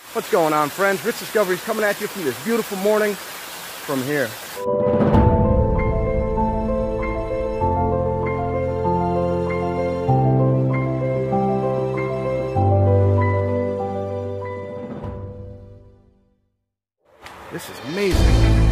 What's going on, friends? Rich Discoveries coming at you from this beautiful morning from here. This is amazing.